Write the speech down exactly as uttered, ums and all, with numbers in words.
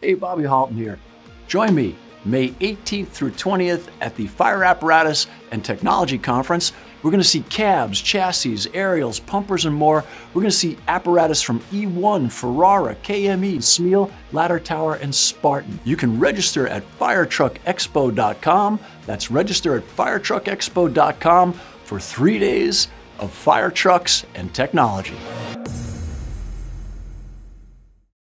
Hey, Bobby Halton here. Join me May eighteenth through twentieth at the Fire Apparatus and Technology Conference. We're going to see cabs, chassis, aerials, pumpers, and more. We're going to see apparatus from E one, Ferrara, K M E, Smeel, Ladder Tower, and Spartan. You can register at fire truck expo dot com. That's register at fire truck expo dot com for three days of fire trucks and technology.